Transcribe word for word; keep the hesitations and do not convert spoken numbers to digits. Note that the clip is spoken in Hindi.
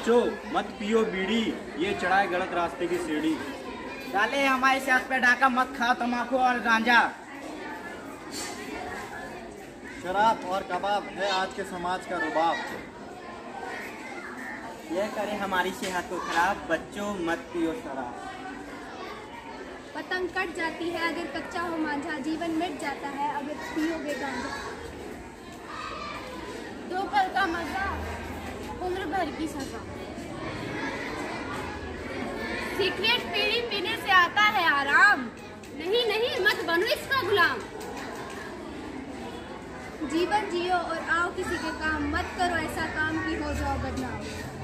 बच्चों मत पियो बीड़ी, ये चढ़ाए गलत रास्ते की सीढ़ी। डाले हमारी सेहत पे डाका, मत खाओ तम्बाकू और गांजा। शराब और कबाब है आज के समाज का रुबाब। यह करे हमारी सेहत को खराब, बच्चों मत पियो शराब। पतंग कट जाती है अगर कच्चा हो मांझा, जीवन मिट जाता है अगर पियोगे गांजा। दो पल का मजा, उम्र भर की सजा। सिगरेट बीड़ी पीने से आता है आराम, नहीं नहीं मत बनो इसका गुलाम। जीवन जियो और आओ किसी के काम, मत करो ऐसा काम कि हो जाओ बदनाम।